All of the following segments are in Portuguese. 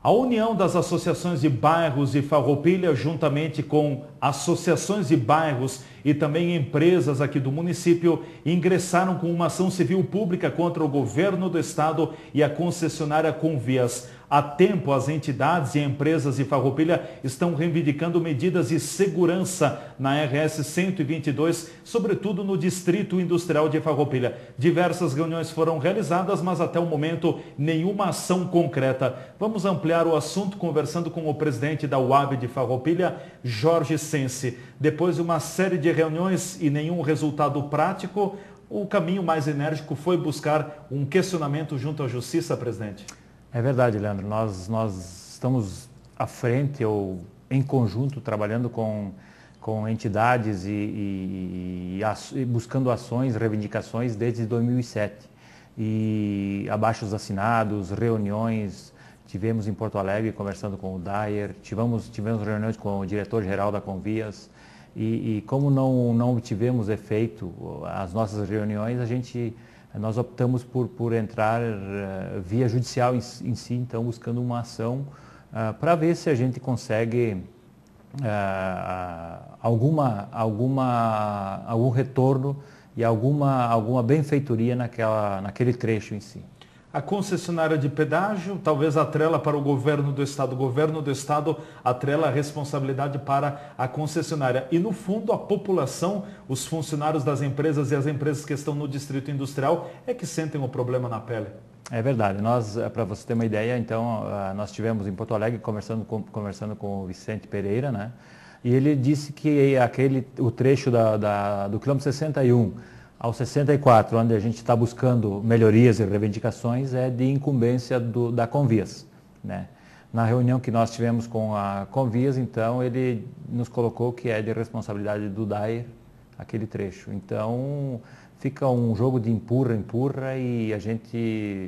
A União das Associações de Bairros de Farroupilha, juntamente com associações de bairros e também empresas aqui do município, ingressaram com uma ação civil pública contra o governo do estado e a concessionária Convias. Há tempo, as entidades e empresas de Farroupilha estão reivindicando medidas de segurança na RS 122, sobretudo no Distrito Industrial de Farroupilha. Diversas reuniões foram realizadas, mas até o momento nenhuma ação concreta. Vamos ampliar o assunto conversando com o presidente da UAB de Farroupilha, Jorge Sense. Depois de uma série de reuniões e nenhum resultado prático, o caminho mais enérgico foi buscar um questionamento junto à Justiça, presidente. É verdade, Leandro. Nós estamos à frente ou em conjunto trabalhando com entidades e buscando ações, reivindicações desde 2007. E abaixos assinados, reuniões, tivemos em Porto Alegre conversando com o Dyer, tivemos reuniões com o diretor-geral da Convias e como não tivemos efeito as nossas reuniões, nós optamos por entrar via judicial em si, então buscando uma ação para ver se a gente consegue algum retorno e alguma benfeitoria naquele trecho em si. A concessionária de pedágio talvez atrela para o governo do estado atrela a responsabilidade para a concessionária. E no fundo a população, os funcionários das empresas e as empresas que estão no distrito industrial é que sentem o problema na pele. É verdade. Para você ter uma ideia, então, nós estivemos em Porto Alegre conversando com o Vicente Pereira, né? E ele disse que o trecho do quilômetro 61 ao 64, onde a gente está buscando melhorias e reivindicações, é de incumbência da Convias, né? Na reunião que nós tivemos com a Convias, então, ele nos colocou que é de responsabilidade do Dyer aquele trecho. Então, fica um jogo de empurra e a gente,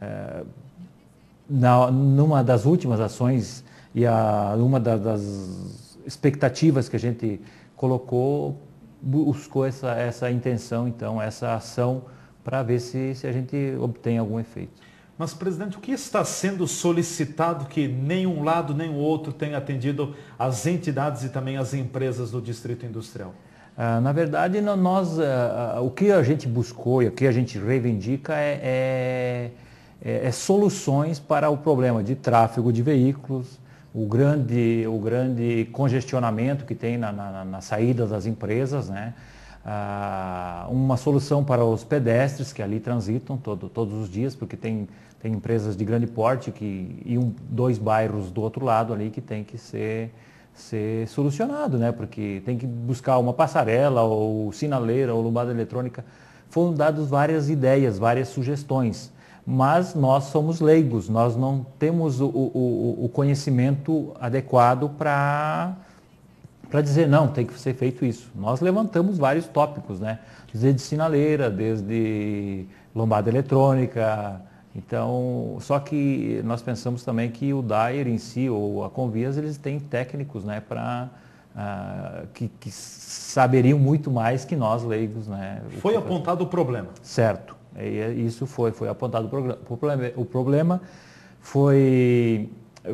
numa das últimas ações e uma das expectativas que a gente colocou, buscou essa intenção, então, essa ação, para ver se a gente obtém algum efeito. Mas, presidente, o que está sendo solicitado que nem um lado nem o outro tem atendido as entidades e também as empresas do Distrito Industrial? Na verdade, o que a gente buscou e o que a gente reivindica é soluções para o problema de tráfego de veículos, o grande congestionamento que tem na saída das empresas, né? Uma solução para os pedestres que ali transitam todos os dias, porque tem empresas de grande porte e dois bairros do outro lado ali que tem que ser solucionado, né? Porque tem que buscar uma passarela ou sinaleira ou lombada eletrônica. Foram dadas várias ideias, várias sugestões. Mas nós somos leigos, nós não temos o conhecimento adequado para dizer, não, tem que ser feito isso. Nós levantamos vários tópicos, né? Desde sinaleira, desde lombada eletrônica. Então, só que nós pensamos também que o Dyer em si, ou a Convias, eles têm técnicos, né, que saberiam muito mais que nós leigos, né? Foi apontado o problema. Certo. Isso foi apontado o problema, foi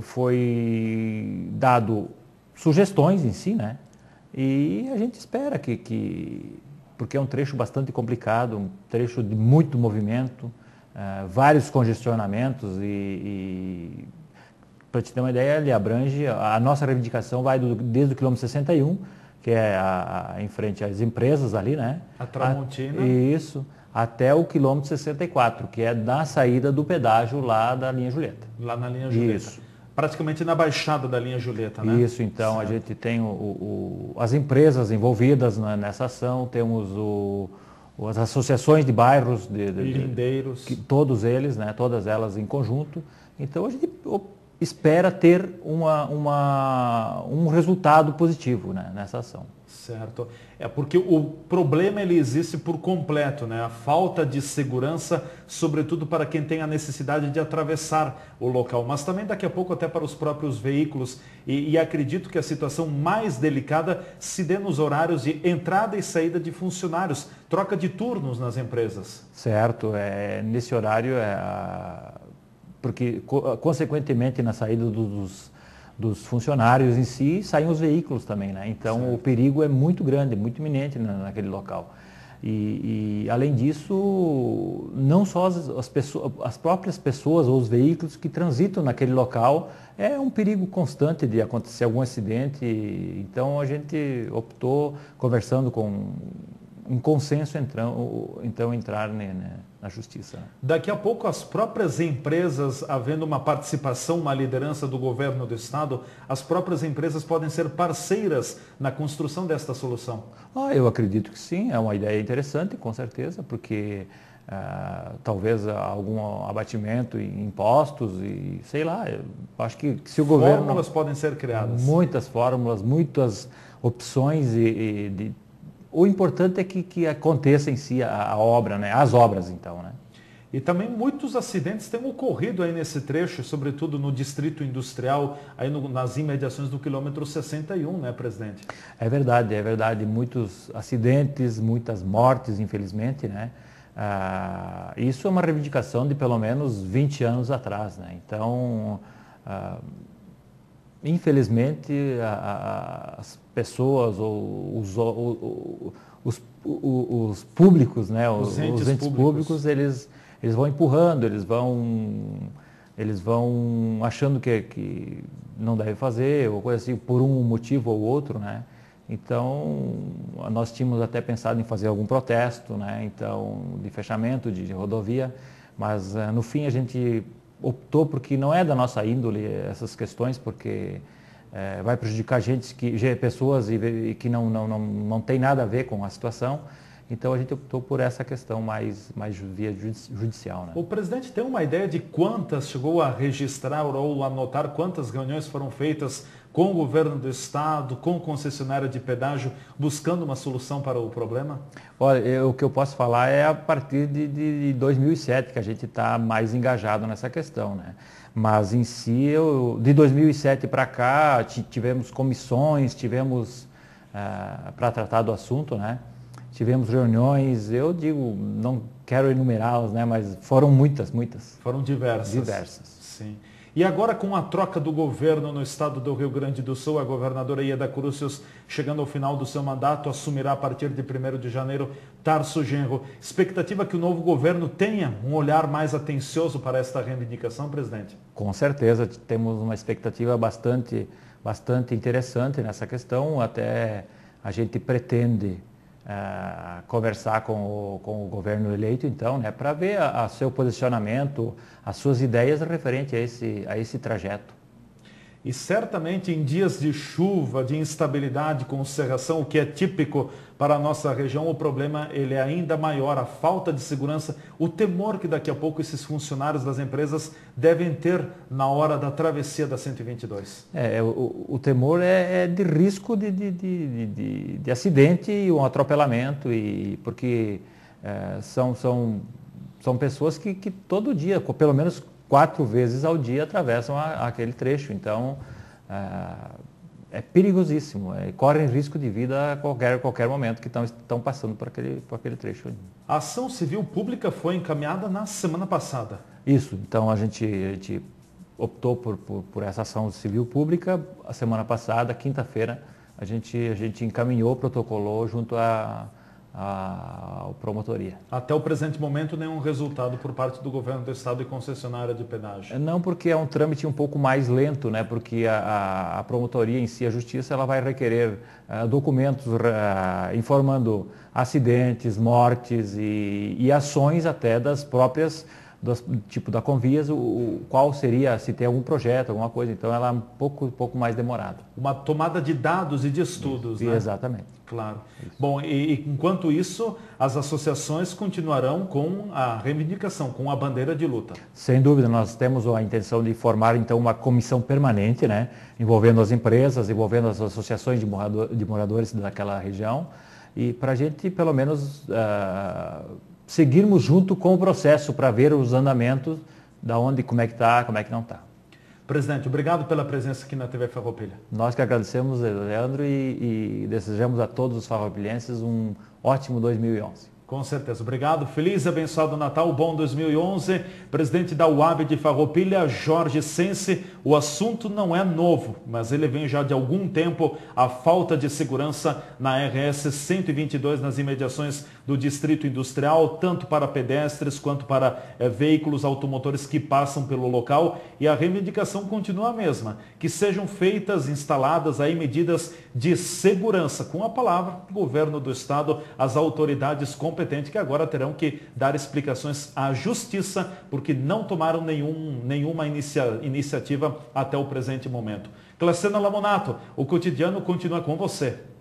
dado sugestões em si, né? E a gente espera porque é um trecho bastante complicado, um trecho de muito movimento, vários congestionamentos e para te ter uma ideia, ele abrange, a nossa reivindicação vai desde o quilômetro 61, que é em frente às empresas ali, né? A Tramontina. Isso. Até o quilômetro 64, que é da saída do pedágio lá da linha Julieta. Lá na linha Julieta. Isso. Praticamente na baixada da linha Julieta, né? Isso, então certo. A gente tem as empresas envolvidas nessa ação, temos as associações de bairros, lindeiros, todos eles, né? Todas elas em conjunto. Então a gente espera ter um resultado positivo, né, nessa ação. Certo. É porque o problema ele existe por completo, né? A falta de segurança, sobretudo para quem tem a necessidade de atravessar o local, mas também daqui a pouco até para os próprios veículos. E acredito que a situação mais delicada se dê nos horários de entrada e saída de funcionários, troca de turnos nas empresas. Certo. Nesse horário porque consequentemente na saída dos funcionários em si, saem os veículos também, né? Então certo. O perigo é muito grande, muito iminente naquele local. E além disso, não só as próprias pessoas ou os veículos que transitam naquele local, é um perigo constante de acontecer algum acidente. Então a gente optou, conversando em consenso, então entrar na justiça. Daqui a pouco as próprias empresas, havendo uma participação, uma liderança do governo do estado, as próprias empresas podem ser parceiras na construção desta solução? Eu acredito que sim, é uma ideia interessante, com certeza, porque talvez algum abatimento em impostos e sei lá, eu acho que se o governo... Fórmulas podem ser criadas. Muitas fórmulas, muitas opções o importante é que aconteça em si a obra, né? As obras então, né? E também muitos acidentes têm ocorrido aí nesse trecho, sobretudo no distrito industrial, aí nas imediações do quilômetro 61, né, presidente? É verdade. Muitos acidentes, muitas mortes, infelizmente, né? Isso é uma reivindicação de pelo menos 20 anos atrás, né? Então, infelizmente, as pessoas ou os públicos, né? Os entes públicos, eles vão empurrando, eles vão achando que não deve fazer, ou coisa assim, por um motivo ou outro, né? Então, nós tínhamos até pensado em fazer algum protesto, né? Então, de fechamento de rodovia, mas no fim a gente optou porque não é da nossa índole essas questões, porque vai prejudicar pessoas e que não tem nada a ver com a situação. Então a gente optou por essa questão mais via judicial, né? O presidente tem uma ideia de quantas chegou a registrar ou anotar quantas reuniões foram feitas com o governo do estado, com concessionária de pedágio, buscando uma solução para o problema? Olha, o que eu posso falar é a partir de 2007 que a gente está mais engajado nessa questão, né? Mas em si, de 2007 para cá, tivemos comissões, para tratar do assunto, né? Tivemos reuniões, eu digo, não quero enumerá-las, né? Mas foram muitas. Foram diversas. Sim. E agora, com a troca do governo no estado do Rio Grande do Sul, a governadora Ieda Crucius, chegando ao final do seu mandato, assumirá a partir de 1º de janeiro Tarso Genro. Expectativa que o novo governo tenha um olhar mais atencioso para esta reivindicação, presidente? Com certeza, temos uma expectativa bastante interessante nessa questão. Até a gente pretende conversar com o governo eleito, então, né, para ver seu posicionamento, as suas ideias referente a esse trajeto. E certamente em dias de chuva, de instabilidade, com cerração, o que é típico para a nossa região, o problema ele é ainda maior, a falta de segurança, o temor que daqui a pouco esses funcionários das empresas devem ter na hora da travessia da 122. O temor é de risco de acidente e um atropelamento, porque são pessoas que todo dia, pelo menos 4 vezes ao dia, atravessam aquele trecho. Então, é perigosíssimo. Correm risco de vida a qualquer momento que estão passando por aquele trecho. A ação civil pública foi encaminhada na semana passada. Isso. Então, a gente optou por essa ação civil pública. A semana passada, quinta-feira, a gente encaminhou, protocolou junto à promotoria. Até o presente momento, nenhum resultado por parte do governo do estado e concessionária de pedágio? Não, porque é um trâmite um pouco mais lento, né? Porque a promotoria em si, a justiça, ela vai requerer documentos informando acidentes, mortes e ações até das próprias, tipo da Convias, qual seria, se tem algum projeto, alguma coisa. Então ela é um pouco mais demorada. Uma tomada de dados e de estudos, né? Exatamente. Claro. Isso. Bom, e enquanto isso, as associações continuarão com a reivindicação, com a bandeira de luta. Sem dúvida, nós temos a intenção de formar então uma comissão permanente, né, envolvendo as empresas, envolvendo as associações de moradores daquela região, e para a gente, pelo menos, seguirmos junto com o processo para ver os andamentos, da onde, como é que está, como é que não está. Presidente, obrigado pela presença aqui na TV Farroupilha. Nós que agradecemos, Leandro, e desejamos a todos os farroupilhenses um ótimo 2011. Com certeza. Obrigado. Feliz e abençoado Natal, bom 2011. Presidente da UAB de Farroupilha, Jorge Sense. O assunto não é novo, mas ele vem já de algum tempo, a falta de segurança na RS 122 nas imediações do Distrito Industrial, tanto para pedestres quanto para veículos automotores que passam pelo local. E a reivindicação continua a mesma, que sejam feitas, instaladas aí medidas de segurança. Com a palavra, o governo do estado, as autoridades competentes que agora terão que dar explicações à justiça porque não tomaram nenhuma iniciativa até o presente momento. Clesena Lamonato, o cotidiano continua com você.